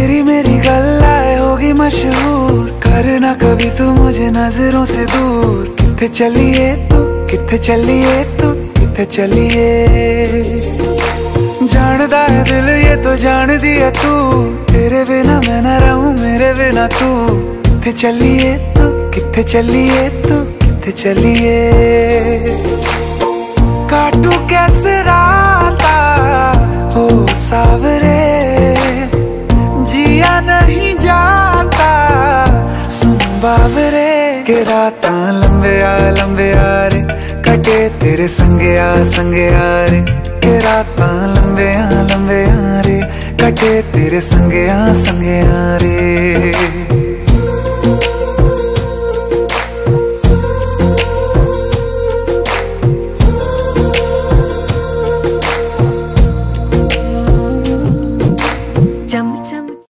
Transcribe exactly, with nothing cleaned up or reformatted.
तेरी मेरी गल्लाए होगी मशहूर, करना कभी तू मुझे नजरों से दूर। किथे चलिए तू, किथे चलिए तू, किथे चलिए। जानदा है दिल ये तो जान दिया तू, तेरे बिना मैं ना रहूं मेरे बिना तू। किथे चलिए तू, किथे चलिए तू, किथे चलिए। काटू कैसे राता हो सावरे, जिया नहीं जाता सुन बावरे। के राता लंबे आ लंबे आ रे, कटे तेरे संगे आ संगे आ रे। के राता लंबे आ लंबे आ रे, कटे तेरे संगे आ संगे आ रे।